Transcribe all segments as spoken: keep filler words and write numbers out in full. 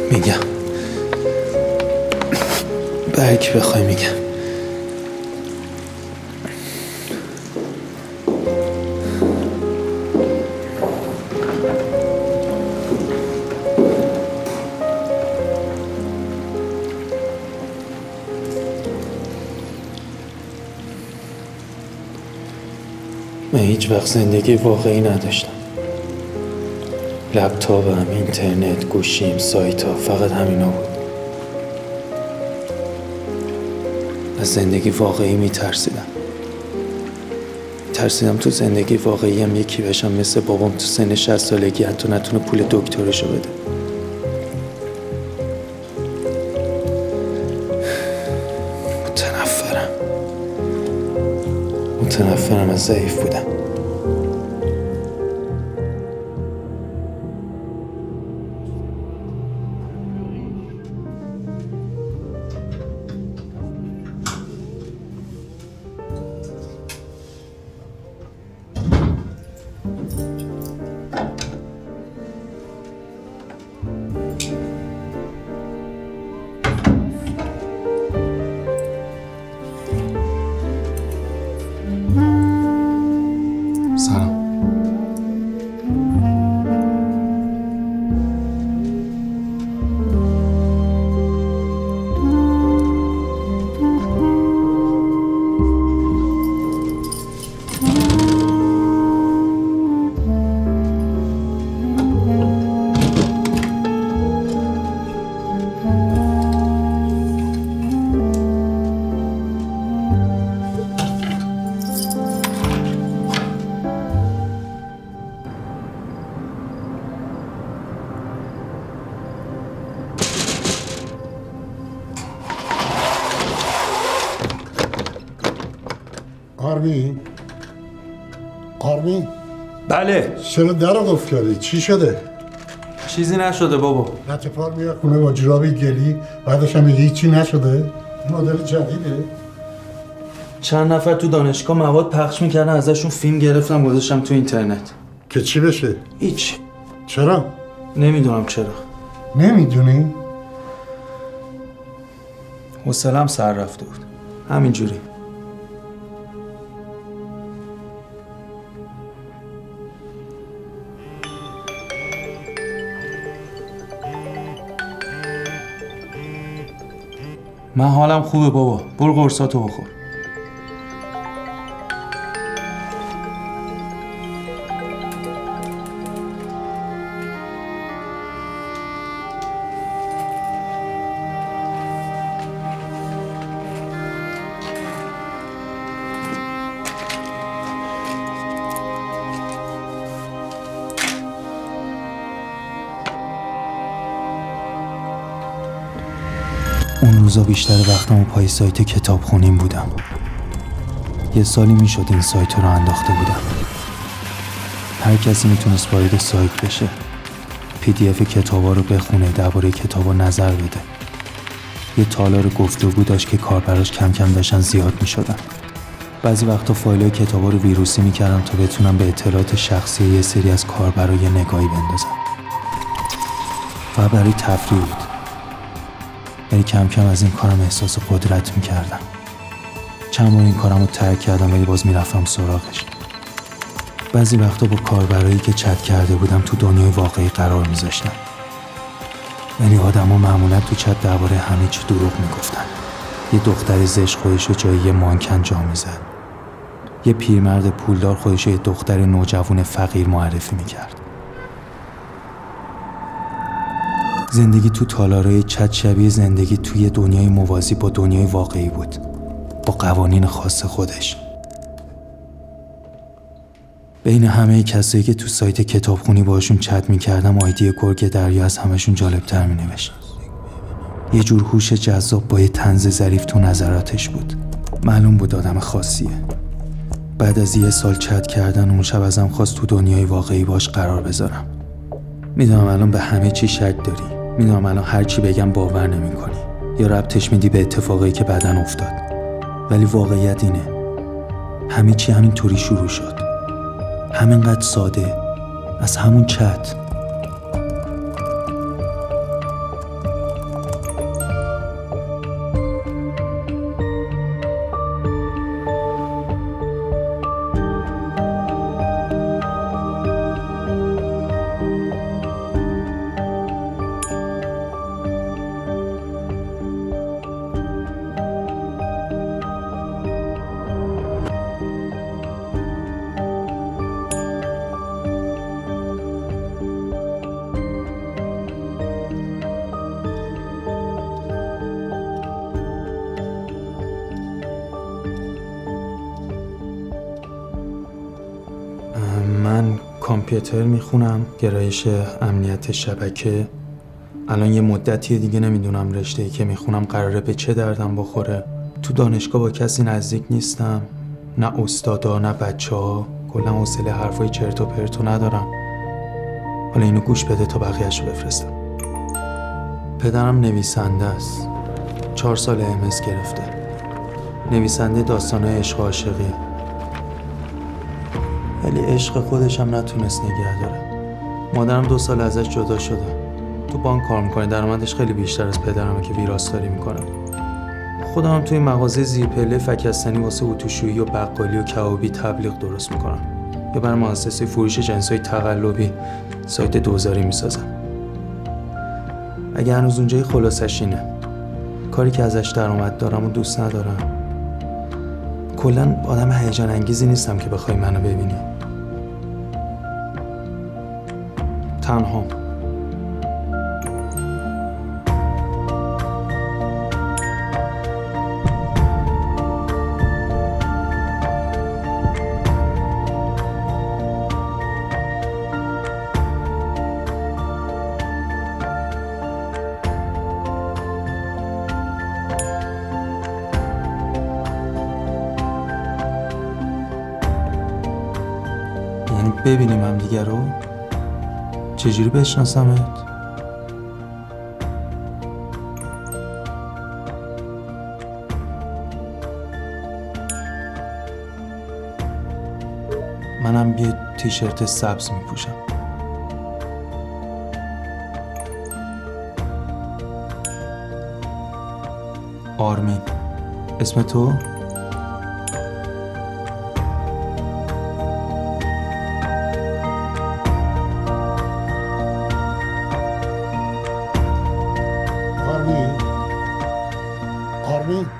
میگم به هر کی بخوای میگم. من هیچ وقت زندگی واقعی نداشتم. لپتاپم، اینترنت، گوشیم، سایت ها، فقط همینا بود. از زندگی واقعی میترسیدم. ترسیدم تو زندگی واقعی هم یکی بشم مثل بابام تو سن شصت سالگی حتی نتونه پول دکترشو بده. متنفرم متنفرم از ضعیف بودم. آرمین آرمین بله. چرا در رو قفل کردی؟ چی شده؟ چیزی نشده بابا. لطفار میاد خونه با جورابی گلی بعدش هم میگه هیچی نشده؟ مدل جدیده؟ چند نفر تو دانشگاه مواد پخش میکردن ازشون فیلم گرفتم گذاشتم تو اینترنت. که چی بشه؟ هیچ. چرا؟ نمیدونم چرا. نمیدونی؟ حوصله‌ام سر رفته بود. همینجوری. من حالم خوبه بابا. برو قرصاتو بخور. اون روزا بیشتر وقتمو پای سایت کتابخونیم بودم. یه سالی میشد این سایت رو انداخته بودم. هر کسی میتونست وارد سایت بشه، پی دی اف کتابا رو بخونه، درباره کتابا نظر بده. یه تالار گفتگو داشت که کاربراش کم کم داشتن زیاد میشدن. بعضی وقتا فایلای کتابا رو ویروسی میکردم تا بتونم به اطلاعات شخصی یه سری از کاربرا یه نگاهی بندازم. فقط برای تفریح بود. ولی کم کم از این کارم احساس قدرت میکردم. چند بار این کارم رو ترک کردم ولی باز میرفتم سراغش. بعضی وقتا با کاربرایی که چت کرده بودم تو دنیای واقعی قرار میذاشتم. ولی آدم ها معمولا تو چت درباره همه چی دروغ میگفتن. یه دختر زشت خودش رو جای یه مانکن جا میزد. یه پیرمرد پولدار خودش رو یه دختر نوجوان فقیر معرفی میکرد. زندگی تو تالارای چت شبیه زندگی توی دنیای موازی با دنیای واقعی بود، با قوانین خاص خودش. بین همه کسایی که تو سایت کتابخونی باشون چت میکردم آیدی گرگ دریا از همشون جالبتر مینوشت. یه جور هوش جذاب با یه طنز ظریف تو نظراتش بود. معلوم بود آدم خاصیه. بعد از یه سال چت کردن اون شب ازم خواست تو دنیای واقعی باش قرار بذارم. میدونم الان به همه چی شک داری. میدونم الان هر چی بگم باور نمی کنی یا ربطش میدی به اتفاقی که بعدن افتاد. ولی واقعیت اینه همه چی همینطوری شروع شد. همینقدر ساده. از همون چت. کامپیوتر میخونم، گرایش امنیت شبکه. الان یه مدتی دیگه نمیدونم رشته‌ای که میخونم قراره به چه دردم بخوره. تو دانشگاه با کسی نزدیک نیستم، نه استادا نه بچه ها. کلا حوصله حرفای چرت و پرتو ندارم. حالا اینو گوش بده تا بقیه‌شو بفرستم. پدرم نویسنده است. چهار سال ام اس گرفته. نویسنده داستان‌های عشق و عاشقی. ولی عشق خودش هم نتونست نگه داره. مادرم دو سال ازش جدا شده. تو بانک کار میکنه، درآمدش خیلی بیشتر از پدرمه که ویراستاری میکنه. خودم هم توی مغازه زیرپله فکستنی واسه اتوشویی و بقالی و کبابی تبلیغ درست میکنم. یا برای مؤسسه فروش جنسای تقلبی سایت دوزاری میسازم. اگه هنوز اونجای خلاصش اینه، کاری که ازش درآمد دارم و دوست ندارم. کلا آدم هیجان انگیزی نیستم که بخوای منو ببینی. تنها یعنی ببینیم هم دیگه رو؟ چجوری بشناسمت؟ منم یه تیشرت سبز میپوشم. آرمین. اسم تو؟ آرمین آرمین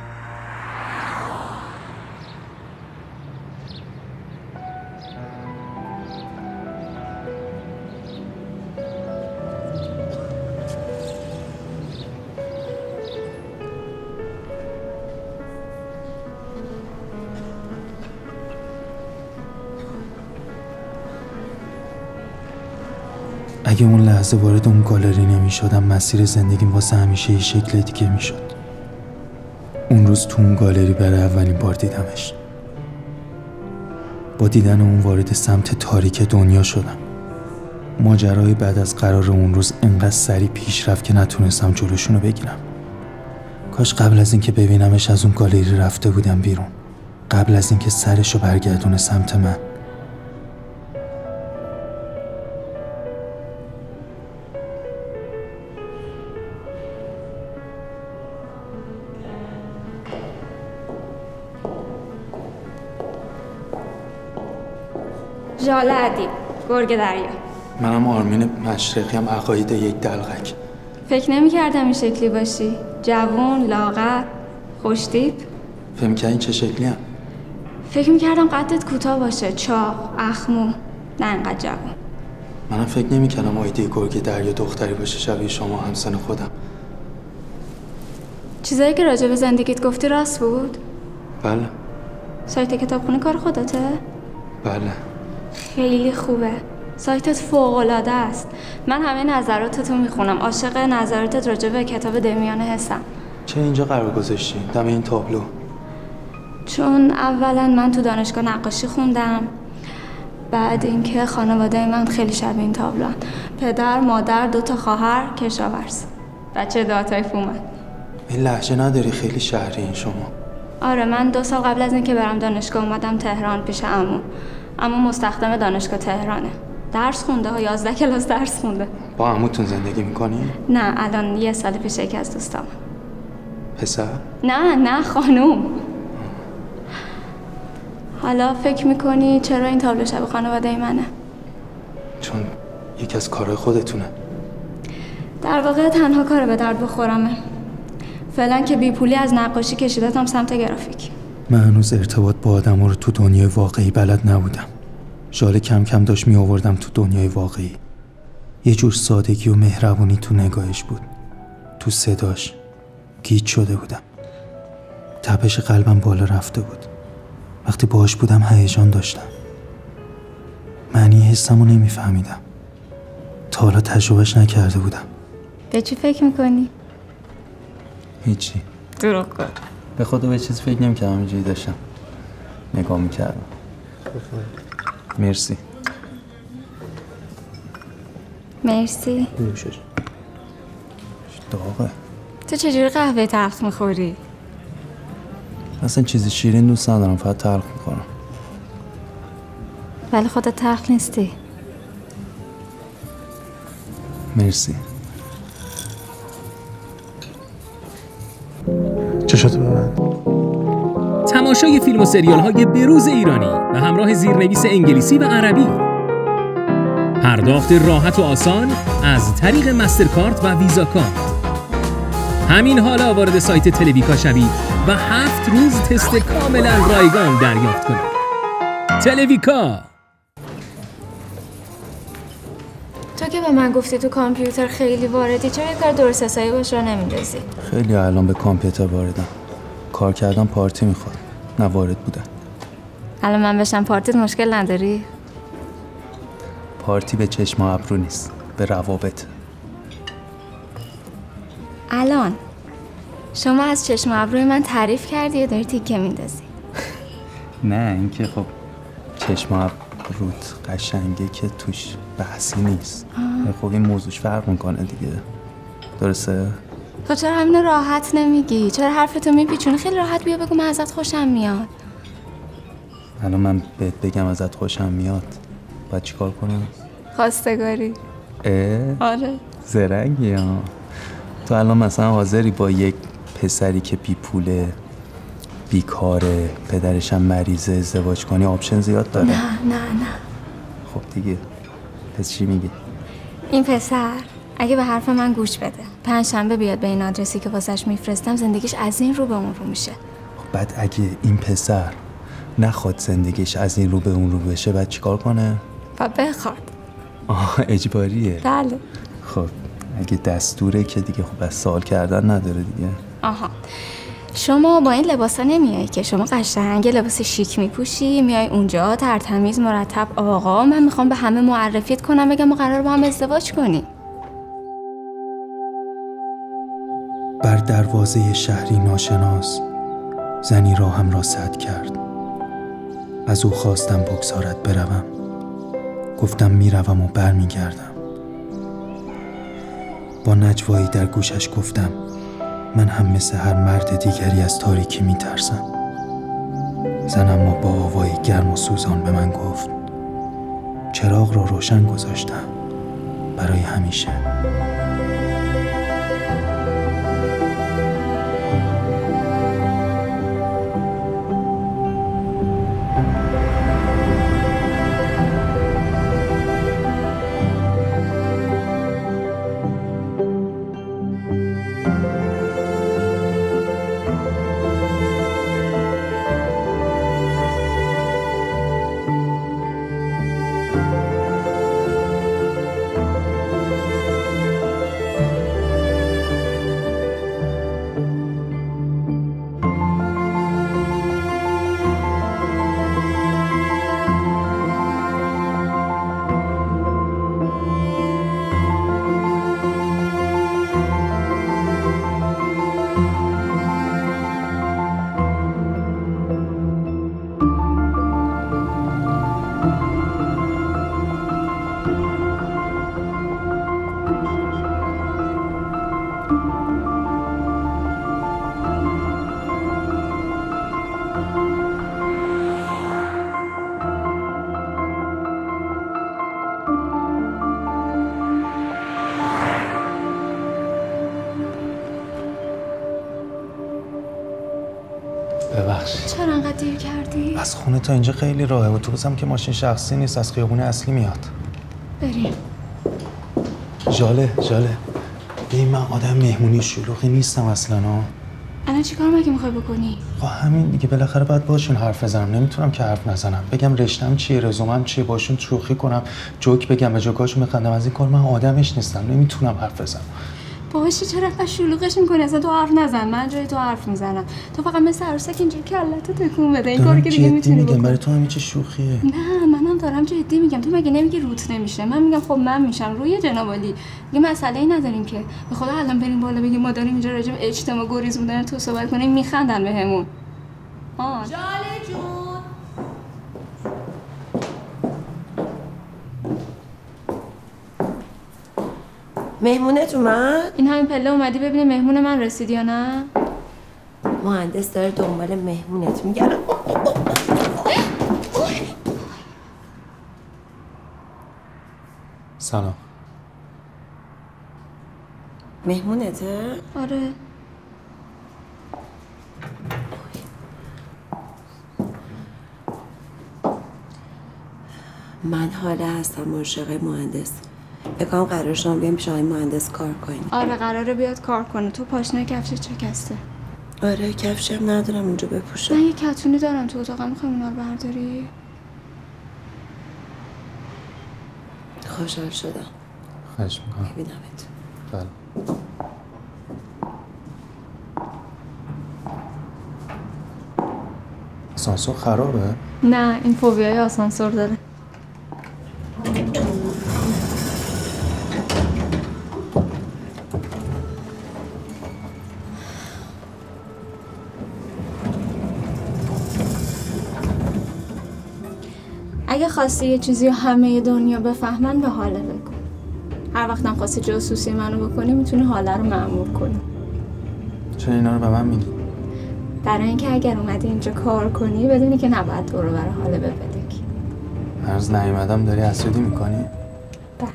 اگه اون لحظه وارد اون گالری نمی شدم، مسیر زندگیم واسه همیشه یه شکل دیگه می شد. اون روز تو اون گالری برای اولین بار دیدمش. با دیدن اون وارد سمت تاریک دنیا شدم. ماجرای بعد از قرار اون روز انقدر سریع پیش رفت که نتونستم جلوشونو بگیرم. کاش قبل از اینکه ببینمش از اون گالری رفته بودم بیرون. قبل از اینکه سرشو برگردونه سمت من. ژاله ادیب، گرگ دریا. منم آرمین مشرقی، هم عقاید یک دلغک. فکر نمی کردم این شکلی باشی. جوون، لاغر، خوشتیپ. فهم که این چه شکلی هم؟ فکر می کردم قدت کوتاه باشه، چاق، اخمو، نه انقدر جوون. منم فکر نمی کردم آیده گرگ دریا دختری باشه شبیه شما، همسن خودم. چیزایی که راجع به زندگیت گفتی راست بود؟ بله. سایت کتابخونه کار خودته؟ بله. خیلی خوبه. سایتت فوق‌العاده است. من همه نظراتتو میخونم. عاشق نظراتت راجع به کتاب دمیان حسم. چه اینجا قرار گذاشتی؟ دم این تابلو؟ چون اولا من تو دانشگاه نقاشی خوندم. بعد اینکه خانواده من خیلی شبیه این تابلوان. پدر، مادر، دو تا خواهر، کشاورز. بچه دهاتای فومن. این لهجه نداری، خیلی شهری این شما. آره، من دو سال قبل از اینکه برم دانشگاه اومدم تهران پیش عمو. عمو مستخدم دانشگاه تهرانه. درس خونده ها، یازده کلاس درس خونده. با عموتون زندگی میکنی؟ نه، الان یه سال پیش یکی از دوستام. پسر؟ نه نه خانوم. حالا فکر میکنی چرا این تابلو شبیه خانواده منه؟ چون یکی از کارهای خودتونه. در واقع تنها کار به درد بخورمه. فعلا که بی پولی از نقاشی کشیدتم سمت گرافیک. من هنوز ارتباط با آدم رو تو دنیای واقعی بلد نبودم. ژاله کم کم داشت می آوردم تو دنیای واقعی. یه جور سادگی و مهربونی تو نگاهش بود. تو صداش گیج شده بودم. تپش قلبم بالا رفته بود. وقتی باهاش بودم هیجان داشتم. معنی حسمو نمیفهمیدم. تا حالا تجربهش نکرده بودم. به چی فکر میکنی؟ هیچی. دروغ کن. به خدا به چیز فکر نمی‌کردم، اینجوری داشتم نگاه میکردم. مرسی. مرسی. نوشه داغه. تو چجوری قهوه تلخ میخوری؟ اصلا چیزی شیرین دوست ندارم، فقط تلخ میکنم. ولی خودت تلخ نیستی. مرسی. چشاتو ببند. تماشای فیلم و سریال های بروز ایرانی و همراه زیرنویس انگلیسی و عربی. پرداخت راحت و آسان از طریق مسترکارت و ویزا کارت. همین حالا وارد سایت تلویکا شوید و هفت روز تست کاملا رایگان دریافت کنید. تلویکا. تو که به من گفتی تو کامپیوتر خیلی واردی، چرا یه کار درست حسابی باشه رو نمیندازی؟ خیلی الان به کامپیوتر واردم. کار کردن پارتی میخواد، نه وارد بودن. الان من بشم پارتیت مشکل نداری؟ پارتی به چشم و ابرو نیست، به روابط. الان شما از چشم و ابروی من تعریف کردی یا داری تیکه میندازی؟ نه اینکه خب چشم و ابروت قشنگه که توش بحثی نیست. خب این موضوعش فرق میکنه دیگه. درسته؟ خب چرا همینو راحت نمیگی؟ چرا حرفتو میپیچونی؟ خیلی راحت بیا بگو من ازت خوشم میاد. الان من بهت بگم ازت خوشم میاد باید چیکار کنم؟ خواستگاری. اه؟ آره. زرنگی ها. تو الان مثلا حاضری با یک پسری که بی پوله، بیکاره، پدرش هم مریضه ازدواج کنی؟ آپشن زیاد داره. نه نه نه. خب دیگه پس چی میگی؟ این پسر اگه به حرف من گوش بده، پنجشنبه بیاد به این آدرسی که واسش میفرستم، زندگیش از این رو به اون رو میشه. خب بعد اگه این پسر نخواد زندگیش از این رو به اون رو بشه، بعد چیکار کنه؟ و بخواد. آه اجباریه؟ بله. خب اگه دستوره که دیگه خب بس سوال کردن نداره دیگه. آها. شما با این لباسا نمیای که، شما قشنگ لباس شیک میپوشی، میای اونجا ترتمیز مرتب، آقا من میخوام به همه معرفیت کنم بگم ما قرار با هم ازدواج کنیم. بر دروازه شهری ناشناس زنی راهم را سد کرد. از او خواستم بگذارد بروم. گفتم میروم و برمیگردم. با نجوایی در گوشش گفتم من هم مثل هر مرد دیگری از تاریکی میترسم. زن اما با آوایی گرم و سوزان به من گفت چراغ را روشن گذاشتم برای همیشه. ببخشید. چرا انقدر دیر کردی؟ از خونه تا اینجا خیلی راهه، اتوبوسم که ماشین شخصی نیست، از خیابون اصلی میاد. بریم. جاله جاله ببین من آدم مهمونی شلوغی نیستم اصلا ها. الان چی کار مگه میخوای بکنی؟ خب همین دیگه، بالاخره باید باشون حرف بزنم، نمیتونم که حرف نزنم، بگم رشتم چیه، رزومم چیه، باشون شوخی کنم، جوک بگم، به جوکاشون بخندم. از این کار من آدمش نیستم، نمیتونم حرف بزنم. باشه چرا انقدر شلوغش میکنی؟ اصلا تو حرف نزن، من جای تو حرف میزنم. تو فقط مثل عروسک اینجوری کلتو تکون بده. این کاری که دیگه میتونی بکنی. برای تو همین چه شوخیه؟ نه منم دارم جدی میگم. تو مگه نمیگی روت نمیشه؟ من میگم خب من میشم. روی جناب عالی دیگه مسئله ای نداریم که. به خدا الان بریم بالا بگیم ما داریم اینجا راجع به اجتماع گریز بودن تو صحبت کنیم میخندن بهمون. آ جاله جون مهمونت اومد؟ این همین پله اومدی ببینی مهمون من رسید یا نه؟ مهندس داره دنبال مهمونت میگره. سلام. مهمونته؟ آره. من حالا هستم مرشقه مهندس. بکنم قرار شما بیام پیش آقای مهندس کار کنیم. آره قراره بیاد کار کنه. تو پاشنه کفشت شکسته. آره کفشی هم ندارم اونجا بپوشم. من یه کتونی دارم تو اتاقم، میخوای اونا رو برداری؟ خوشحال شدم. خواهش میکنم. ببینمت. بله. آسانسور خرابه؟ نه این فوبیای آسانسور داره. اگه خواستی یه چیزی رو همه دنیا بفهمن به حاله بگو. هر وقتم خواستی جاسوسی منو بکنی میتونی حاله رو مأمور کنی. چرا اینا رو به من میگی؟ برای اینکه اگر اومدی اینجا کار کنی بدونی که نباید تو رو برای حاله بپدکی. هرز نیومدم داری حسودی میکنی؟ بله.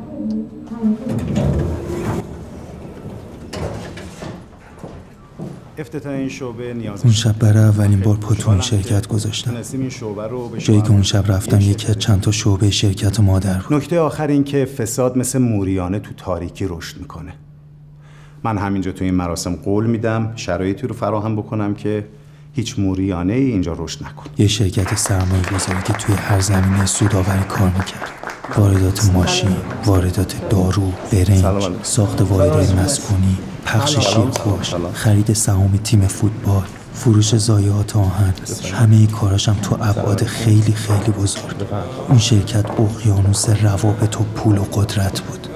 افتتاح این شعبه نیاز اون شب برای اولین بار پا تو اون شرکت گذاشتم. جایی که اون شب رفتم یکی از چند تا شعبه شرکت مادر بود. نکته آخر این که فساد مثل موریانه تو تاریکی رشد میکنه. من همینجا تو این مراسم قول میدم شرایطی رو فراهم بکنم که هیچ موریانه ای اینجا رشد نکنه. یه شرکت سرمایه گذاری که توی هر زمینه سودآوری کار میکرد. واردات ماشین، واردات دارو، برنج، ساخت واحدهای مسکونی، پخش شیرخوش، خرید سهام تیم فوتبال، فروش ضایعات آهن. همه این کاراشم تو ابعاد خیلی خیلی بزرگ. اون شرکت اقیانوس روابط و پول و قدرت بود.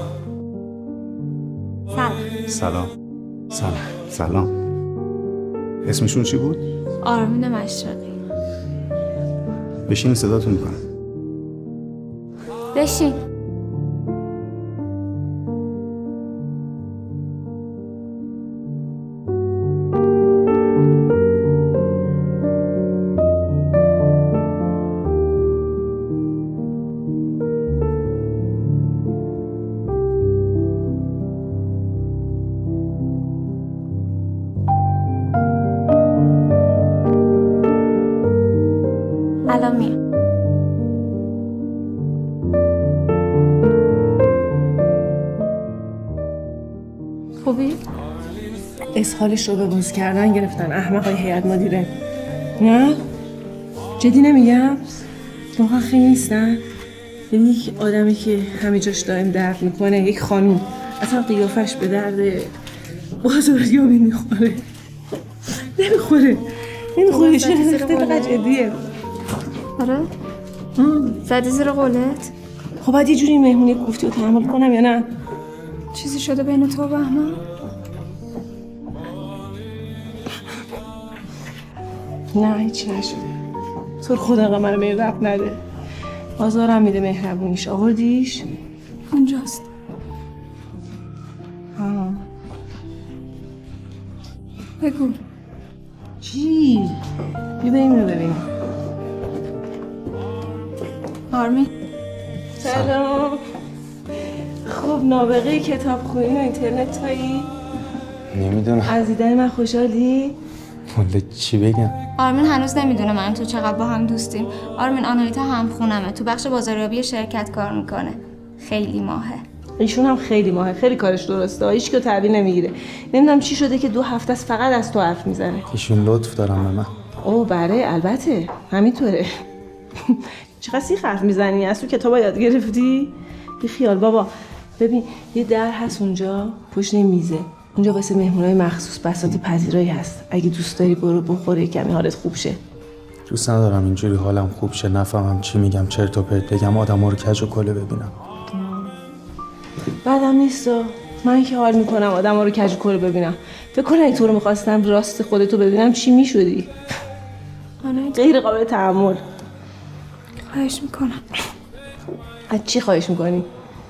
سلام. سلام. سلام. سلام. اسمشون چی بود؟ آرمین مشرقی. بشین صداتون میکنم. بشین. الان میام. خوبی؟ اسهالش رو به باز کردن گرفتن احمقای هیئت مدیره. نه؟ جدی نمیگم؟ واقعا خیلی نیستن؟ یعنی یک آدمی که همه جاش دائم درد میکنه، یک خانوم اصلا قیافش به درد بازاریابی میخوره. نمیخوره. نمیخوره. چه خیلی جدیه. آره؟ زدی زیر قولت؟ خب باید یه جوری مهمونی گفتی رو تحمل کنم یا نه؟ چیزی شده بین تو و بهمن؟ نه هیچی نشده. تو خدا آقا منو به رب نده. آزارم میده مهربونیش. آوردیش؟ اونجاست. ها. بگو. چی؟ بیا بریم رو ببینیم. آرمین. سلام. خب نابغه کتاب خونی و اینترنت هایی؟ نمیدونم. از دیدن من خوشحالی؟ والا چی بگم؟ آرمین هنوز نمیدونه من تو چقدر با هم دوستیم. آرمین آنایتا هم خونمه، تو بخش بازاریابی شرکت کار میکنه. خیلی ماهه. ایشون هم خیلی ماهه، خیلی کارش درسته. هیچ که تحویل نمیگیره. نمیدونم چی شده که دو هفته است فقط از تو حرف میزنه. ایشون لطف دارم به من. اوه بله البته همینطوره. چقدر سیخ حرف میزنی؟ از تو کتابا یاد گرفتی؟ بی خیال بابا. ببین یه در هست اونجا پشت میزه، اونجا واسه مهمونای مخصوص بساط پذیرایی هست. اگه دوست داری برو بخوره کمی حالت خوب شه. دوست ندارم اینجوری حالم خوب شه، نفهمم چی میگم، چرت و پرت بگم، آدم‌ها رو کج و کله ببینم. بعدم نیستا، من که حال میکنم آدم‌ها رو کج و کله ببینم. فکر کن اگه تو رو میخواستم راست خودتو ببینم چی میشدی؟ غیر قابل تحمل. خواهش میکنم. از چی خواهش میکنی؟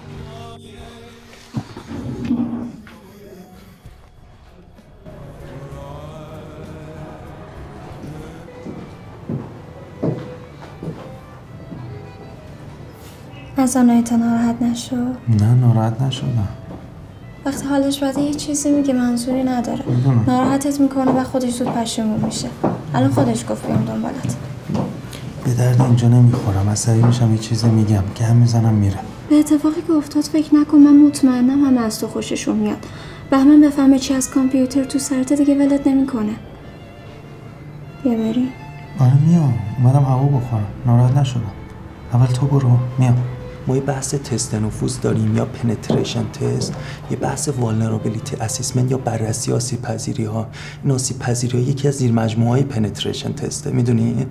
از آنایتا ناراحت نشو. نه ناراحت نشدم. وقتی حالش بده یه چیزی میگه منظوری نداره. میدونم. ناراحتت میکنه و خودش زود پشیمون میشه. الان خودش گفت بیام دنبالت. به درد اینجا نمیخورم، عصبی میشم یه چیزی میگم گم میزنم میره. به اتفاقی که افتاد فکر نکن، من مطمئنم همه از تو خوششون میاد. بهمن بفهمه چی از کامپیوتر تو سرت دیگه ولت نمیکنه. بیا بریم. آره میام، اومدم هوا بخورم، ناراحت نشدم. اول تو برو، میام. ما یه بحث تست نفوذ داریم یا پنتریشن تست، یه بحث والنرابیلیتی اسسمنت یا بررسی آسیب پذیری ها. این آسیب پذیری ها یکی از زیر مجموعه های پنتریشن تسته، میدونین؟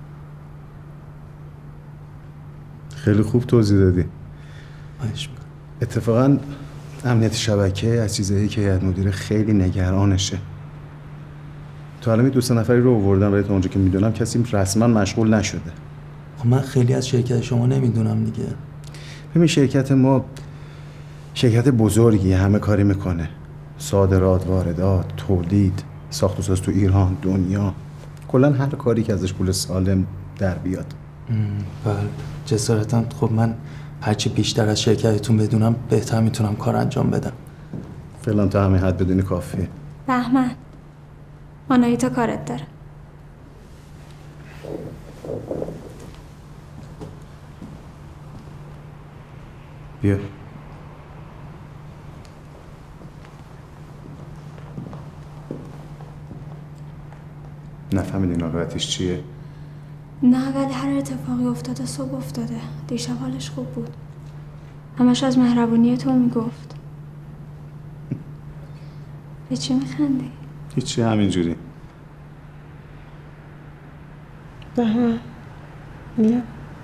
خیلی خوب توضیح دادی. خواهش میکنم. اتفاقا امنیت شبکه از چیزایی که هیئت مدیره خیلی نگرانشه. تا الان دو سه نفری رو آوردم ولی تا اونجا که میدونم کسی رسما مشغول نشده. خب من خیلی از شرکت شما نمیدونم دیگه. ببین شرکت ما شرکت بزرگی، همه کاری میکنه. صادرات، واردات، تولید، ساخت و ساز تو ایران، دنیا، کلا هر کاری که ازش پول سالم در بیاد. بله جسارتا. خب من هرچی بیشتر از شرکتتون بدونم بهتر میتونم کار انجام بدم. فعلا تا همین حد بدونی کافیه. بهمن، آنایتا کارت داره. بیا. نفهمیدی ناراحتیش چیه؟ نه ولی هر اتفاقی افتاده صبح افتاده. دیشب حالش خوب بود. همش از مهربونی تو میگفت. به چی میخندی؟ هیچی، همینجوری. بهمن بیا.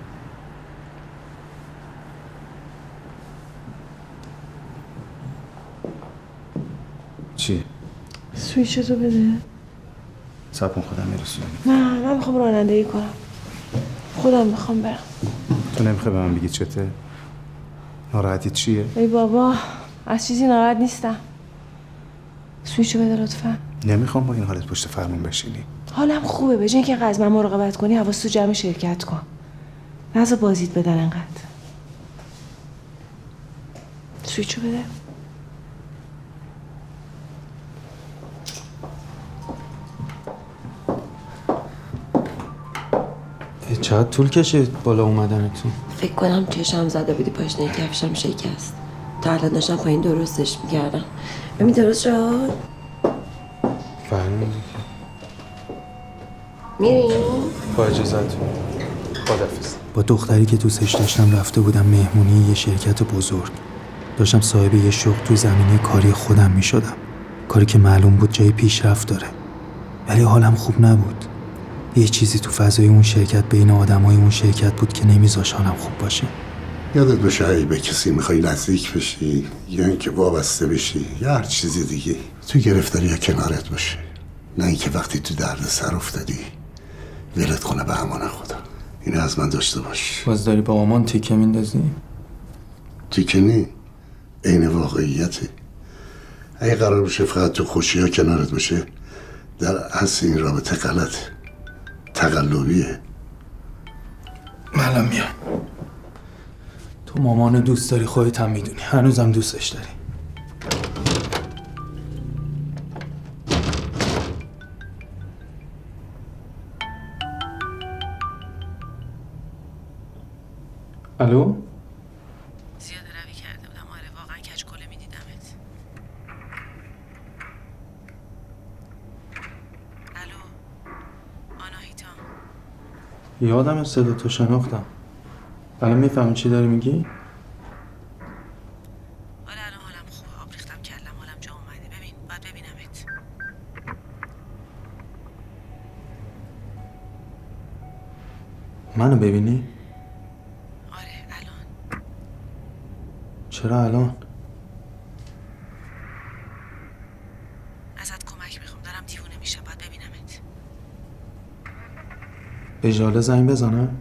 چی؟ سویچتو بده. صبر کن خودم میرسونم. نه من میخوام رانندگی کنم. خودم میخوام برم. تو نمیخوای به من بگی چته؟ ناراحتی چیه؟ ای بابا از چیزی ناراحت نیستم. سویچو بده لطفا. نمیخوام با این حالت پشت فرمون بشینی. حالم خوبه، به جای اینکه اینقدر از من مراقبت کنی حواست تو جمع شرکت کن. نذار بازیت بدن انقدر. سویچو بده. چقدر طول کشید بالا اومدنتون؟ فکر کنم چشم زده بودی پاشنه کفشم شکست. تا الان داشتم پایین درستش میکردم. ببین درست شد؟ فهمیدم. میریم؟ با اجازهتون. خداحافظ. با دختری که دوستش داشتم رفته بودم مهمونی یه شرکت بزرگ. داشتم صاحب یه شغل تو زمینه کاری خودم میشدم. کاری که معلوم بود جای پیشرفت داره. ولی حالم خوب نبود. یه چیزی تو فضای اون شرکت بین آدمای اون شرکت بود که نمیذاش حالم خوب باشه. یادت باشه اگه به کسی میخوای نزدیک بشی یا اینکه وابسته بشی یا هر چیزی دیگه، تو گرفتاری یا کنارت باشه، نه اینکه وقتی تو درد سر افتادی ولت کنه به امان خدا. اینو از من داشته باش. باز داری با آمان تیکه میندازی؟ تیکه نی، عین واقعیته. اگه قرار باشه فقط تو خوشی ها کنارت باشه، در اصل این رابطه غلطه، تقلبیه. منم میام. تو مامانو دوست داری، خودت هم میدونی، هنوزم دوستش داری. الو؟ زیاده روی کرده بودم. آره واقعا کج کله میدیدمت. الو آناهیتا. یادم صدا تو شناختم. الان میفهمی چی داری میگی؟ منو ببینی؟ آره الان. چرا الان؟ ازت کمک میخوام، دارم دیوونه میشم، باید ببینمت. به ژاله زنگ بزنم؟ نه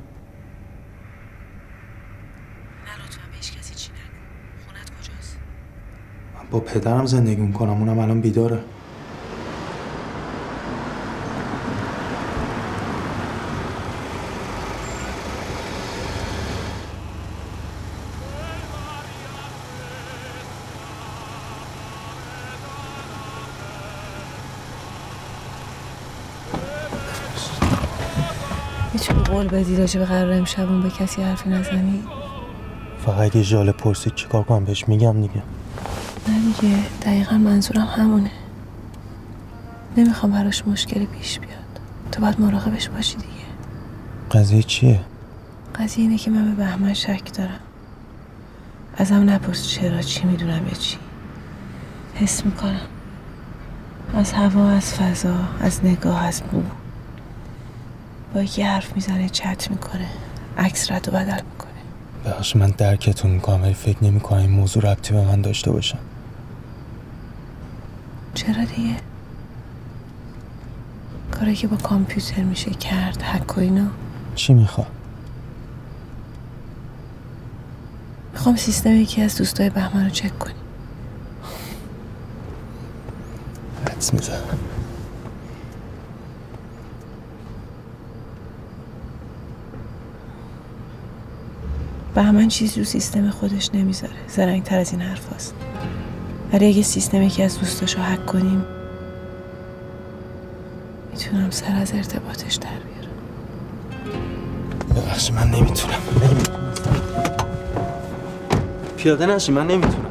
لطفا به هیچ کسی چی نگو. خونت کجاست؟ من با پدرم زندگی میکنم، اونم الان بیداره. میتونی قول بدی راجع به قرار امشبون به کسی حرفی نزنی؟ فقط اگه ژاله پرسید چیکار کنم بهش میگم دیگه. نه دیگه، دقیقا منظورم همونه. نمیخوام براش مشکلی پیش بیاد. تو باید مراقبش باشی دیگه. قضیه چیه؟ قضیه اینه که من به بهمن شک دارم. ازم نپرس چرا، چی میدونم یا چی. حس میکنم از هوا، از فضا، از نگاه، از بو. با یکی حرف میزنه، چت میکنه، عکس رد و بدل میکنه. بخش من درکتون میکنم ولی فکر نمیکنم این موضوع ربطی به من داشته باشه. چرا دیگه؟ کاری که با کامپیوتر میشه کرد، هک و اینا. چی میخواد؟ میخوام سیستم یکی از دوستای بهمن رو چک کنی. حدس میزنم. بهمن چیزی رو سیستم خودش نمیذاره، زرنگ تر از این حرف هست. ولی اگه سیستم یکی از دوستاشو هک کنیم میتونم سر از ارتباطش در بیارم. ببخشید من نمیتونم. پیاده نشی، من نمیتونم.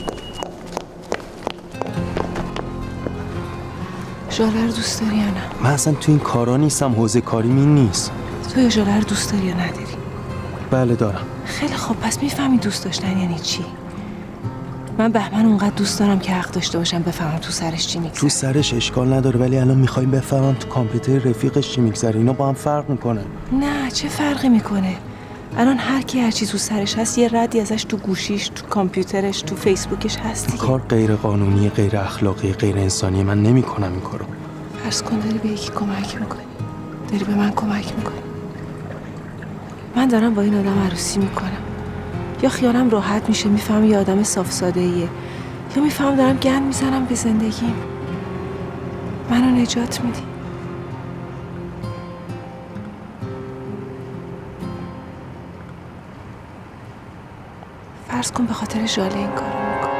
ژاله رو دوست داری یا نه؟ من اصلا تو این کارا نیستم، حوزه کاریم این نیست. تو ژاله رو دوست داری یا نداری؟ بله دارم. خیلی خوب، پس میفهمی دوست داشتن یعنی چی. من بهمن اونقدر دوست دارم که حق داشته باشم بفهمم تو سرش چی میگذره. تو سرش اشکال نداره، ولی الان میخوایم بفهمم تو کامپیوتر رفیقش چی میگذره. اینا با هم فرق میکنه. نه، چه فرقی میکنه؟ الان هر کی هر چی تو سرش هست یه ردی ازش تو گوشیش، تو کامپیوترش، تو فیسبوکش هست دیگه. کار غیر قانونی، غیر اخلاقی، غیر انسانی. من نمیکنم این کارو. فرض کن داری به یکی کمک میکنی، داری به من کمک میکنی. من دارم با این آدم عروسی میکنم، یا خیالم راحت میشه، میفهم یه آدم صاف ساده ایه، یا میفهم دارم گند میزنم به زندگیم. منو نجات میدی. فرض کن به خاطر ژاله این کارو میکنم.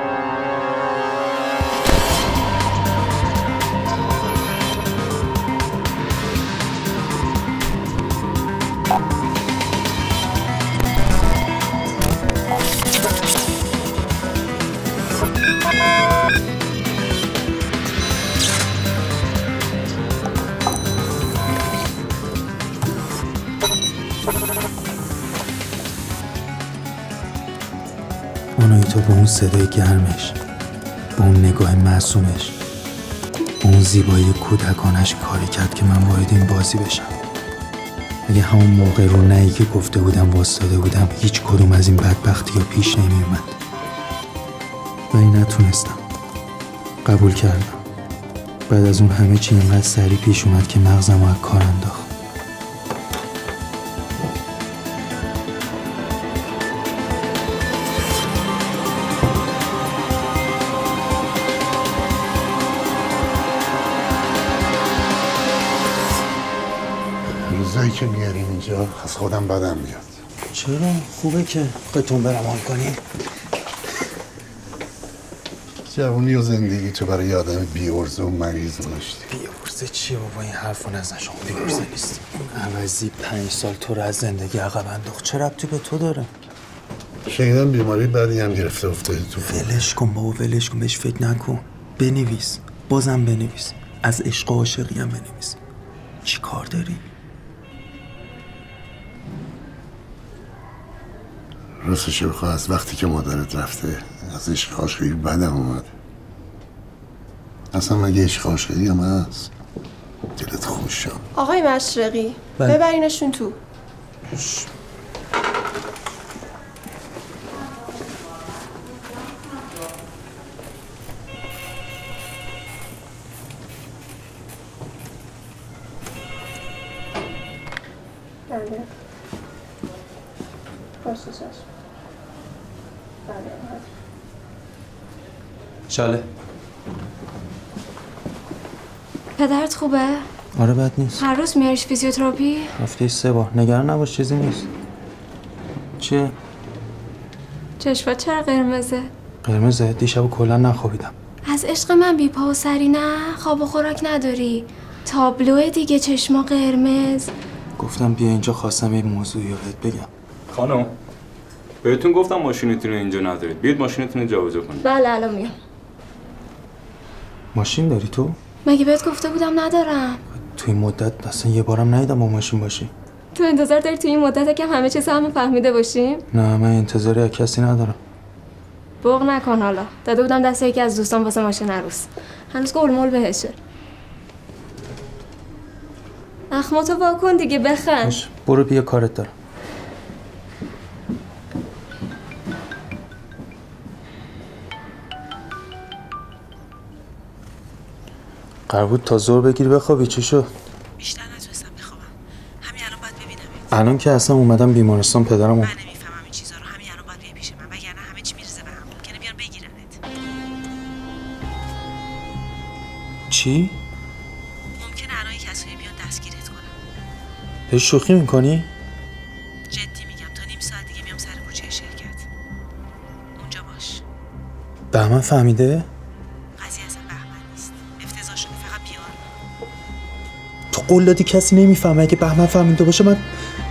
اونایی تو با اون صدای گرمش، با اون نگاه معصومش، با اون زیبایی کودکانش کاری کرد که من وارد این بازی بشم. اگه همون موقع رو نهی که گفته بودم واسطاده بودم، هیچ کدوم از این بدبختی ها پیش نمی اومد. ولی نتونستم. قبول کردم. بعد از اون همه چی اینقدر سریع پیش اومد که مغزم از کار انداخت. روزایی که میاریم اینجا از خودم بدم میاد. چرا؟ خوبه که خودتون برم حال کنیم. جوونی و زندگی تو برای یه آدم بی‌عرضه و مریض داشتی. بی‌عرضه چیه بابا؟ این حرفو نزن، شما بی‌عرضه نیستی. اون عوضی پنج سال تو رو از زندگی عقب انداخت. چه ربطی به تو داره؟ شنیدم بیماری بعدی هم گرفته افتادی تو. ولش کن بابا، ولش کن، بهش فکر نکن. بنویس، بازم بنویس. از عشق و عاشقی هم بنویس. چی کار داری؟ راستش بخواه از وقتی که مادرت رفته از عشق عاشقی بدم اومد. اصلا مگه عشق عاشقی هم هست؟ دلت خوش شد. آقای مشرقی بله. ببرینشون تو. شاله. پدرت خوبه؟ آره بد نیست. هر روز میاریش فیزیوتراپی؟ هفته سه بار. نگران نباش چیزی نیست. چیه؟ چشمات چرا قرمزه؟ قرمزه؟ دیشب کلا نخوابیدم. از عشق من بی پا و سری نه؟ خواب و خوراک نداری؟ تابلو دیگه چشما قرمز. گفتم بیا اینجا خواستم یه موضوعی رو بهت بگم. خانم بهتون گفتم ماشینتون رو اینجا ندارید. بیاید ماشینتون رو جابجا کنید. بله الان میام. ماشین داری تو؟ مگه بهت گفته بودم ندارم؟ تو این مدت اصلا یه بارم ندیدم با ماشین باشی. تو انتظار داری تو این مدت که همه چیز همه فهمیده باشیم؟ نه من انتظاری از کسی ندارم. بغض نکن حالا. داده بودم دست یکی از دوستان واسه ماشین عروس. هنوز گل مول بهشه. اخماتو واکن دیگه بخند. باش برو بیا کارت دارم. قرار بود تا زور بگیری بخوابی چی شد؟ بیشتر نتونستم بخوابم. همین الان باید ببینمت. الان که اصلا اومدم بیمارستان پدرم من نمیفهمم این چیزا رو. همین الان باید بیای پیش من وگرنه همه چی میریزه به هم. ممکنه بیان بگیرنت. چی؟ ممکنه الان کسایی بیان دستگیرت کنن. داری شوخی میکنی؟ جدی میگم تا نیم ساعت دیگه میام سر کوچه شرکت. اونجا باش. بهمن فهمیده؟ تو قول دادی کسی نمیفهمه. اگه بهمن فهمیده باشه من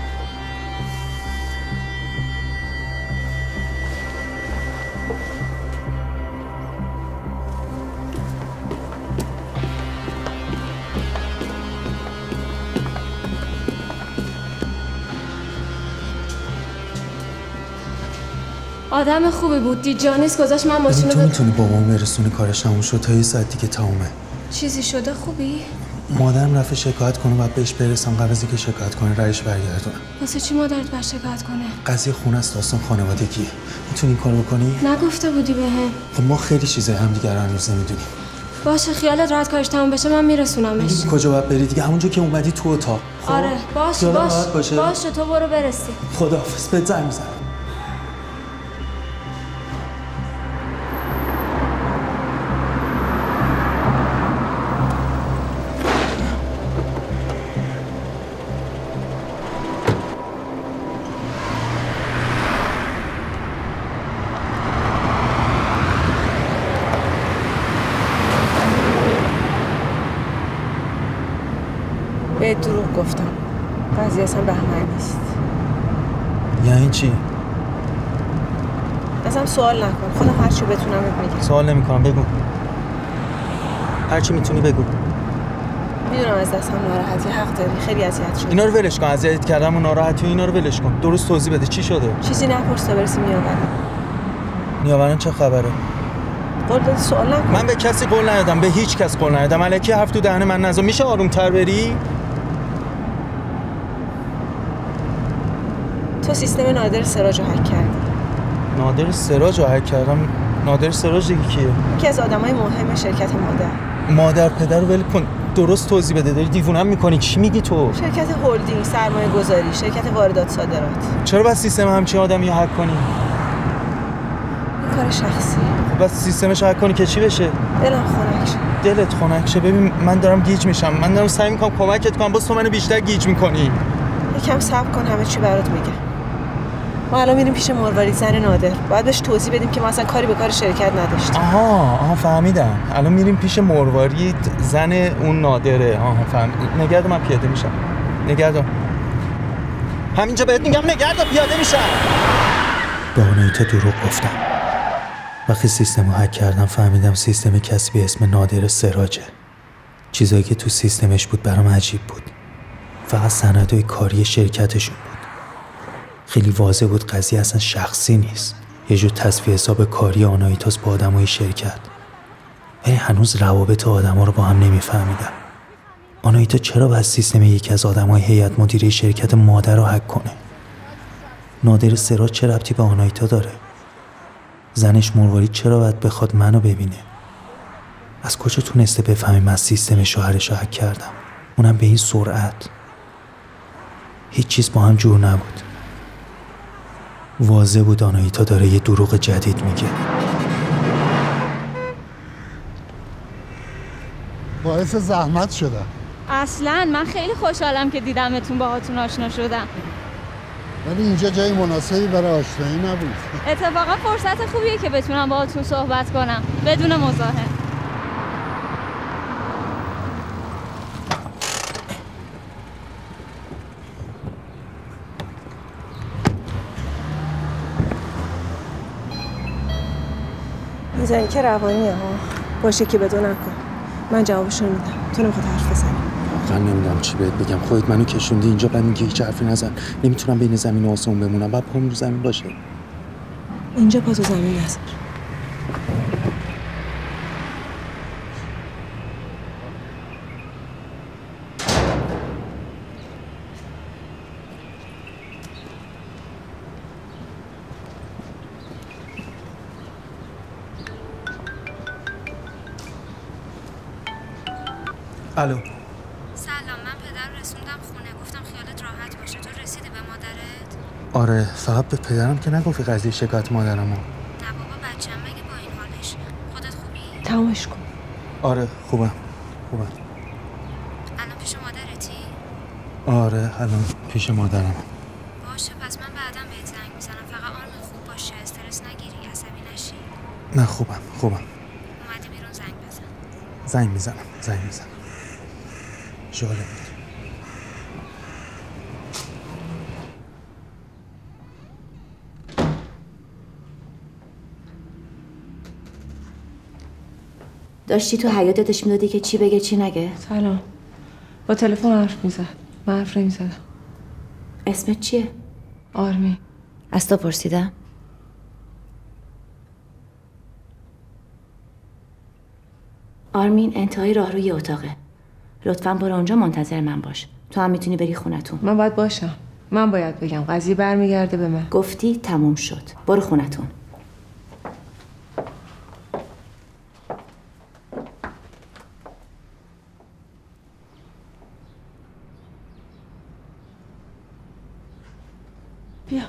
آدم خوبی بود. دیجانیس گذاشت من ماشینو تو میتونی بابامو برسونی کارش تموم شد تا یه ساعت دیگه تمومه. چیزی شده خوبی؟ مادرم رفت شکایت کنه و بهش برسم قبل از اینکه شکایت کنه رایش برگردونم. واسه چی مادرت باید شکایت کنه؟ قضیه خونه است، داستان خانوادگیه. میتونی این کارو بکنی؟ نگفته بودی بهم. خب ما خیلی چیزای همدیگه رو هنوز نمیدونیم. باشه خیالت راحت کارش تموم بشه من میرسونمش. کجا باید بری دیگه؟ همونجا که اومدی تو اتاق. خب؟ آره باش باش باشه. باشه تو برو برسی. خداحافظ. بهت زنگ میزنم. به دروغ گفتم. قضیه اصلا بهمن نیست. یعنی چی؟ ازم سوال نکن. خودم هر چی بتونم بهت میگم. سوال نمی‌کنم بگو. هر چی میتونی بگو. میدونم از دستم ناراحتی، حق داری. خیلی اذیت شدم. اینا رو ولش کن. اذیت کردم و ناراحتی و اینا رو ولش کن. درست توضیح بده چی شده؟ چیزی نپرس تا برسی میآورم. نیاوران چه خبره؟ قول دادی سوال نکن. من به کسی قول ندادم، به هیچ کس قول ندادم. الکی حرف تو دهن من نذار. میشه آروم‌تر بری؟ تو سیستم نادر سراج رو هک کردی. نادر سراج رو هک کردم؟ نادر سراج دیگه کیه؟ یکی از آدمای مهم شرکت مادر. مادر پدر رو ول کن. درست توضیح بده. داری دیوونم میکنی. چی میگی تو؟ شرکت هلدینگ، سرمایه گذاری، شرکت واردات صادرات. چرا بس سیستم همچین آدمی رو هک کنی؟ این کار شخصی. خب بس سیستمش هک کنی که چی بشه؟ دلم خنک شه. دلت خنک شه؟ ببین من دارم گیج میشم. من دارم سعی میکنم کمکت کنم، باز تو منو بیشتر گیج میکنی. یکم صبر کن همه چی برات میگم. ما الان میریم پیش مروارید زن نادر. باید بهش توضیح بدیم که ما اصلا کاری به کار شرکت نداشتیم. آها آها فهمیدم. الان میریم پیش مروارید زن اون نادره. آها فهمیدم. نگرد من پیاده میشم. نگرد. همینجا بهت میگم نگرد پیاده میشم. به آنایتا دروغ گفتم. وقتی سیستم رو هک کردم فهمیدم سیستم کسی به اسم نادر سراجه. چیزایی که تو سیستمش بود برام عجیب بود. فقط سندهای کاری شرکتشون بود. خیلی واضح بود قضیه اصلا شخصی نیست. یه جور تصفیه حساب کاری آنایتاس با آدمای شرکت. ولی هنوز روابط آدما رو با هم نمیفهمیدم. آنایتا چرا باید سیستم یکی از آدمای هیئت مدیره شرکت مادر رو هک کنه؟ نادر سراج چه ربطی به آنایتا داره؟ زنش مروارید چرا باید بخواد منو ببینه؟ از کجا تونسته بفهمه من سیستم شوهرش رو هک کردم؟ اونم به این سرعت. هیچ چیز با هم جور نبود. واضح بود آنایتا داره یه دروغ جدید میگه. باعث زحمت شدم. اصلا من خیلی خوشحالم که دیدمتون، باهاتون آشنا شدم. ولی اینجا جای مناسبی برای آشنایی نبود. اتفاقا فرصت خوبیه که بتونم باهاتون صحبت کنم بدون مزاحم. میزنی که روانیه ها. باشه که بدون نکن. من جوابشون میدم. تو نمیخواد حرف بزنی. واقعا نمیدونم چی بهت بگم. خودت منو کشوندی اینجا، بعد میگی هیچ حرفی نزن. نمیتونم بین زمین و آسمون بمونم. بعد پام رو زمین باشه. اینجا پا تو زمین نذار. الو. سلام، من پدر رسوندم خونه، گفتم خیالت راحت باشه. تو رسیدی به مادرت؟ آره، فقط به پدرم که نگفتی قضیه شکایت مادرمو. نه بابا، بچه‌م مگه با این حالش. خودت خوبی؟ تمامش کن. آره خوبم خوبم. الان پیش مادرتی؟ آره الان پیش مادرم. باشه، پس من بعدم بهت زنگ میزنم. فقط آرمین خوب باشه، استرس نگیری، عصبی نشی. نه خوبم خوبم. اومدی بیرون زنگ بزن. زنگ میزنم زنگ میزنم. جالب. داشتی تو حیاط دادش میدادی که چی بگه چی نگه؟ سلام. با تلفن حرف میزد. من حرف نمیزدم. اسمت چیه؟ آرمین. از تو پرسیدم؟ آرمین انتهای راه روی اتاقه. لطفاً برو اونجا منتظر من باش. تو هم میتونی بری خونتون. من باید باشم. من باید بگم. قضیه برمیگرده به من. گفتی تموم شد. برو خونتون. بیا.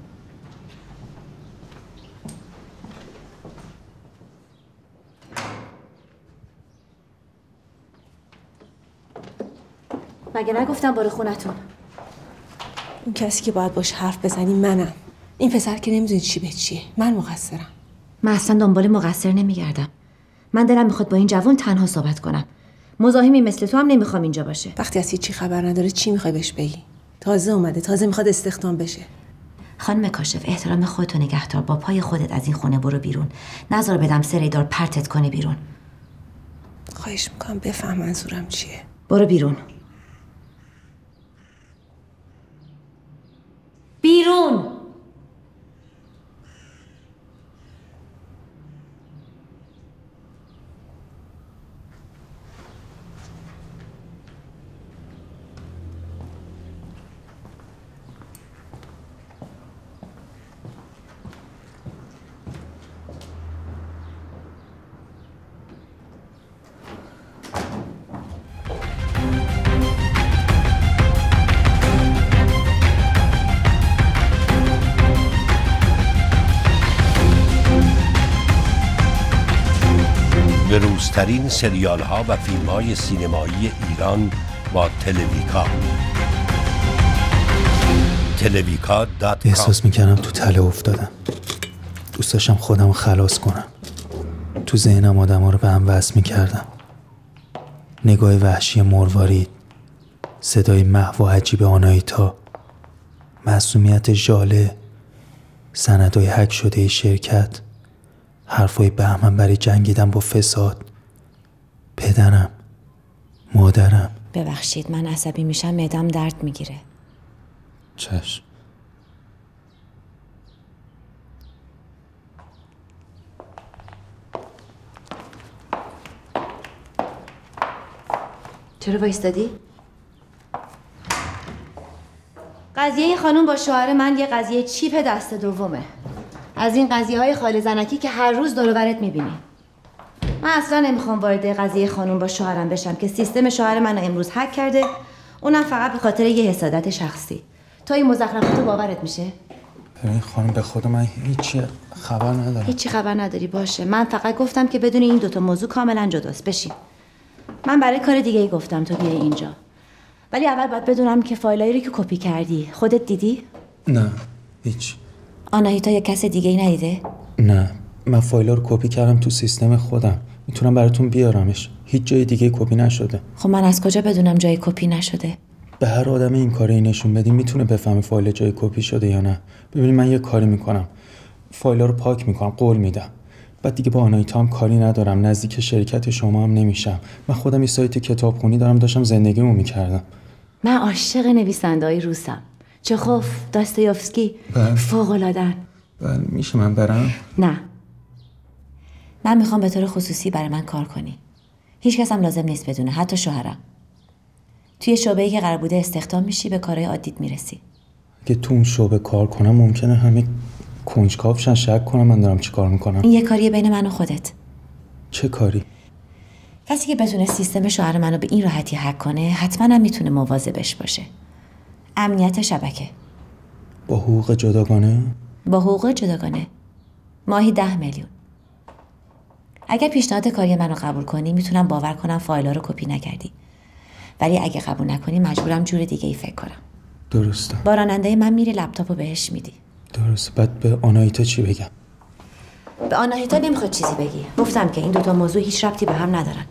مگه نگفتم برو خونتون؟ اون کسی که باید باش حرف بزنی منم. این پسر که نمیدونی چی به چیه. من مقصرم. من اصلا دنبال مقصر نمیگردم. من دلم میخواد با این جوان تنها صحبت کنم. مزاحمی مثل تو هم نمیخوام اینجا باشه. وقتی از چی خبر نداره چی میخوای بهش بگی؟ تازه اومده، تازه میخواد استخدام بشه. خانم کاشف، احترام خودتو نگهدار. با پای خودت از این خونه برو بیرون. نذار بدم سریدار پرتت کنه بیرون. خواهش میکنم بفهم منظورم چیه. برو بیرون. بیرون. بروزترین سریال ها و فیلم های سینمایی ایران با تلویکا. تلویکا دات کام. احساس میکردم تو تله افتادم. دوست داشتم خودم رو خلاص کنم. تو ذهنم آدم ها رو به هم وصل میکردم. نگاه وحشی مروارید، صدای محو و عجیب آنایتا، معصومیت ژاله، سندهای هک شده شرکت، حرفای بهمن برای جنگیدن با فساد، پدرم، مادرم. ببخشید من عصبی میشم، معدم درد میگیره. چشم. چرا وایستادی؟ قضیه این خانوم با شوهر من یه قضیه چیپ دست دومه. از این قضیه های خاله زنکی که هر روز دور و برت میبینی. من اصلا نمیخوام وارد قضیه خانوم با شوهرم بشم که سیستم شوهر منو امروز هک کرده، اونم فقط به خاطر یه حسادت شخصی. تو این مزخرفاتو باورت میشه؟ ببین خانم به خود من هیچی خبر ندارم. هیچی خبر نداری؟ باشه. من فقط گفتم که بدون این دوتا موضوع کاملا جداست. بشین. من برای کار دیگه ای گفتم تو بیای اینجا. ولی اول باید بدونم که فایلایی رو که کپی کردی خودت دیدی؟ نه هیچ. آناهیتا یا کس دیگه ای ندیده؟ نه من فایلا رو کپی کردم تو سیستم خودم. میتونم براتون بیارمش. هیچ جای دیگه کپی نشده. خب من از کجا بدونم جای کپی نشده؟ به هر آدم این کاری نشون بدی میتونه بفهمه فایل جای کپی شده یا نه. ببین من یه کاری میکنم. فایلا رو پاک میکنم، قول میدم. بعد دیگه با آناهیتا هم کاری ندارم. نزدیک شرکت شما هم نمیشم. من خودم یه سایت کتابخونی دارم، داشتم زندگیمو میکردم. من عاشق نویسنده‌های روسم. چخوف، داستایوفسکی، فوق‌العاده‌ان. بله میشه من برم؟ نه. من میخوام به طور خصوصی برای من کار کنی. هیچ کس هم لازم نیست بدونه، حتی شوهرم. توی شعبه‌ای که قرار بوده استخدام میشی، به کارهای عادیت میرسی. که تو اون شعبه کار کنم ممکنه همه کنجکاوشن شک کنم من دارم چی کار میکنم. این یه کاریه بین من و خودت. چه کاری؟ کسی که بتونه سیستم شوهر منو به این راحتی هک کنه حتما هم میتونه مواظبش باشه. امنیت شبکه. با حقوق جداگانه؟ با حقوق جداگانه. ماهی ده میلیون. اگر پیشنهاد کاری منو قبول کنی میتونم باور کنم فایل‌ها رو کپی نکردی. ولی اگه قبول نکنی مجبورم جور دیگه ای فکر کنم. درسته. با راننده من میری لپتاپو بهش میدی. درسته. بعد به آناهیتا چی بگم؟ به آناهیتا نمیخواد چیزی بگی. گفتم که این دوتا موضوع هیچ ربطی به هم ندارن.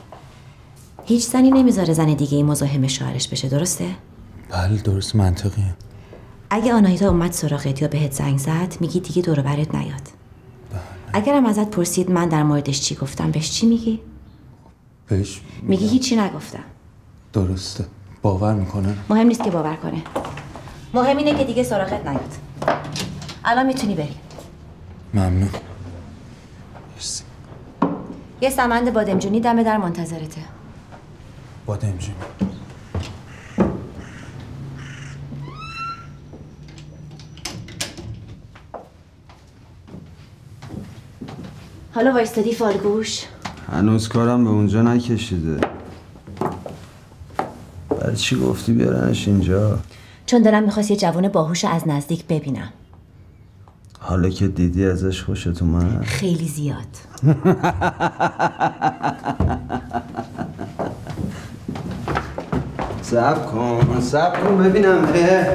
هیچ زنی نمیذاره زن دیگه ای مزاحم شوهرش بشه، درسته؟ بله درست، منطقیه. اگه آناهیتا اومد سراغت یا بهت زنگ زد میگی دیگه دور و برت نیاد. بله. اگرم ازت پرسید من در موردش چی گفتم بهش چی میگی؟ بهش میگی هیچی نگفتم. درسته. باور میکنه؟ مهم نیست که باور کنه. مهم اینه که دیگه سراغت نیاد. الان میتونی بری. ممنون. یه سمند بادمجونی دم در منتظرته. بادمجونی. حالا وایستادی فالگوش؟ هنوز کارم به اونجا نکشیده. برای چی گفتی بیارنش اینجا؟ چون دلم میخواست یه جوون باهوش از نزدیک ببینم. حالا که دیدی ازش خوشت اومد؟ خیلی زیاد. صبر کن صبر کن ببینم.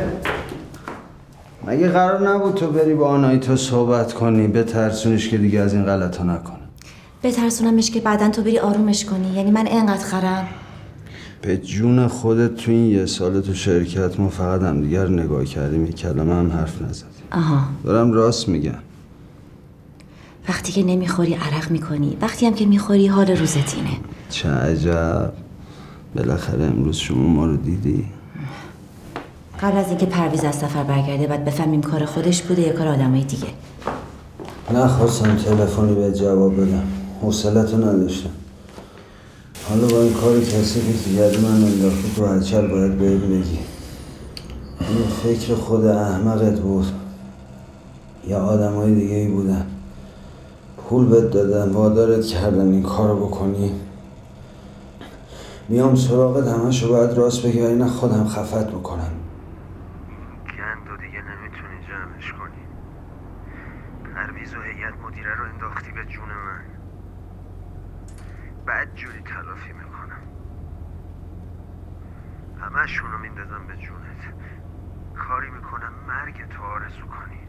مگه قرار نبود تو بری با آناهیتا صحبت کنی بترسونیش که دیگه از این غلطا نکنه؟ بترسونمش که بعدن تو بری آرومش کنی؟ یعنی من اینقدر خرم؟ به جون خودت تو این یه سال تو شرکت ما فقط هم دیگر نگاه کردیم، یک کلمه هم حرف نزدیم. آها دارم راست میگم. وقتی که نمیخوری عرق میکنی، وقتی هم که میخوری حال روزت اینه. چه عجب، بالاخره امروز شما ما رو دیدی. قبل از اینکه پرویز از سفر برگرده باید بفهمیم کار خودش بوده یا کار آدمای دیگه. نخواستم تلفنی به جواب بدم، حوصله‌تو نداشتم. حالا با این کاری کسی که دیگری من انداخته تو هرچل باید بهت بگی. این فکر خود احمقت بود یا آدمای دیگه ای بودن؟ پول بهت دادن، وادارت کردن این کارو بکنی. میام سراغت همشو باید راست بگی ولی نه خودم خفت بکنم. گندو دیگه نمیتونی جمعش کنی. پرویز و هیئت مدیره رو انداختی به جون من. بعد جوری تلافی میکنم. همشونو میندازم به جونت. کاری میکنم مرگ تو آرزو کنی.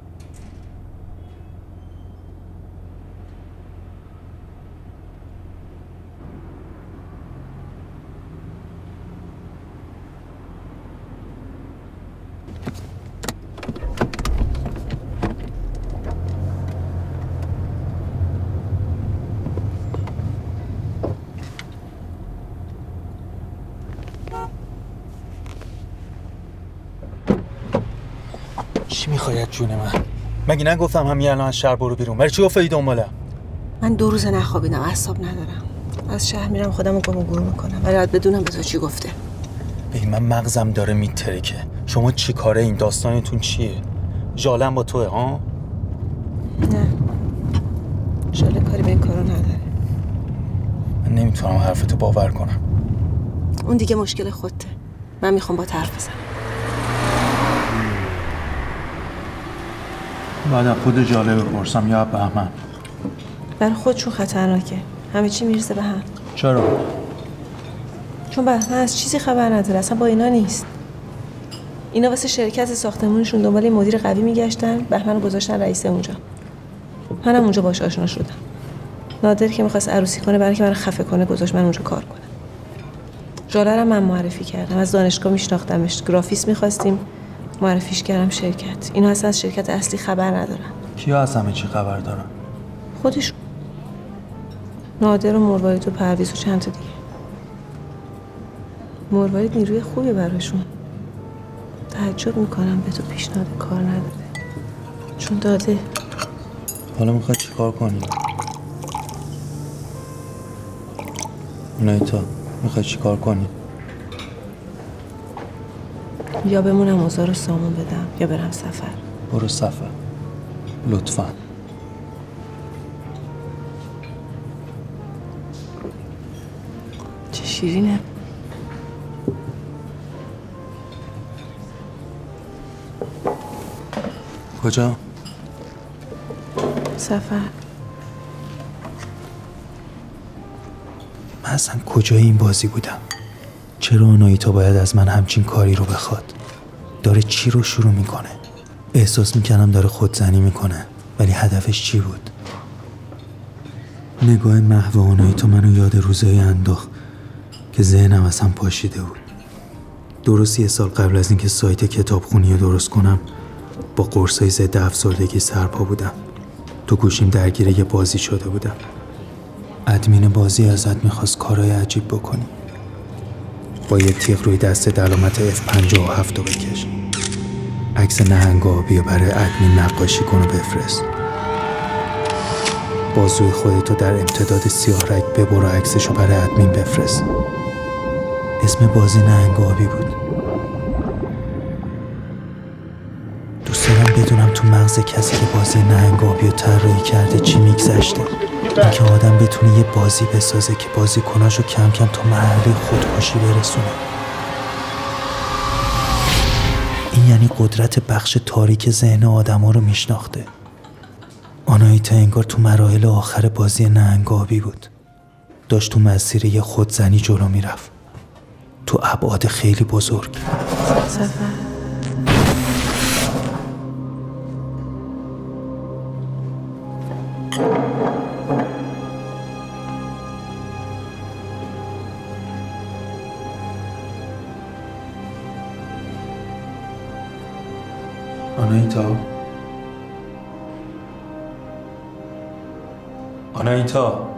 چی میخوای جون من؟ مگه نگفتم همین الان از شهر برو بیرون؟ برای چی افتادی دنبالم؟ من دو روز نخوابیدم، اعصاب ندارم. از شهر میرم خودمو گم و گور میکنم ولی باید بدونم به تو چی گفته. به من مغزم داره میترکه. شما چی کاره؟ این داستانتون چیه؟ ژالم با توه ها؟ نه ژاله کاری به این کارا نداره. من نمیتونم حرفتو باور کنم. اون دیگه مشکل خودته. من میخوام با حرف بزنم. بعد از خود ژاله بپرسم یا بهمن؟ برای خودشون خطرناکه. همه چی میرسه به هم. چرا؟ چون بهمن از چیزی خبر نداره. اصلا با اینا نیست. اینا واسه شرکت ساختمونشون دنبال یه مدیر قوی میگشتن. بهمن رو گذاشتن رئیس اونجا. منم اونجا باهاش آشنا شدم. نادر که میخواست عروسی کنه برای که من خفه کنه گذاشت من اونجا کار کنم. ژاله رو من معرفی کردم. از دانشگاه میشناختمش. گرافیست میخواستیم. معرفیش کردم شرکت. اینا اصلا از شرکت اصلی خبر ندارن. کیا از همه چی خبر دارن؟ خودشون. نادر و مروارید و پرویز و چند تا دیگه. مروارید نیروی خوبی براشون. تعجب میکنم به تو پیشنهاد کار نداده. چون داده. حالا میخواد چی کار کنی؟ اونایی تا میخواد چی کار کنی؟ یا بمونم اوضاع رو سامون بدم یا برم سفر. برو سفر لطفا. چه شیرینه. کجا؟ سفر. من اصلا کجای این بازی بودم؟ چرا آناهیتا باید از من همچین کاری رو بخواد؟ داره چی رو شروع میکنه؟ احساس میکنم داره خودزنی میکنه، ولی هدفش چی بود؟ نگاه محو آناهیتا منو یاد روزای انداخت که ذهنم اصلا پاشیده بود. درست یه سال قبل از اینکه سایت کتابخونی رو درست کنم با قرصای ضد افسردگی سرپا بودم. تو گوشیم درگیر یه بازی شده بودم. ادمین بازی ازت میخواست کارهای عجیب بکنی. با یه تیغ روی دست علامت اف پنجاه و هفت رو بکش. عکس نهنگ آبی رو برای ادمین نقاشی کن و بفرست. بازوی خودتو در امتداد سیاه رگ ببر و عکسشو برای ادمین بفرست. اسم بازی نهنگ آبی بود. دوست دارم بدونم تو مغز کسی که بازی نهنگ آبی رو طراحی کرده چی میگذشته. اینکه آدم بتونه یه بازی بسازه که بازیکناشو کم کم تا مرحله خودکشی برسونه. این یعنی قدرت بخش تاریک ذهن آدما رو میشناخته. آناهیتا انگار تو مراحل آخر بازی نهنگ آبی بود. داشت تو مسیر یه خودزنی جلو میرفت. تو ابعاد خیلی بزرگ. سفر. آناهیتا آناهیتا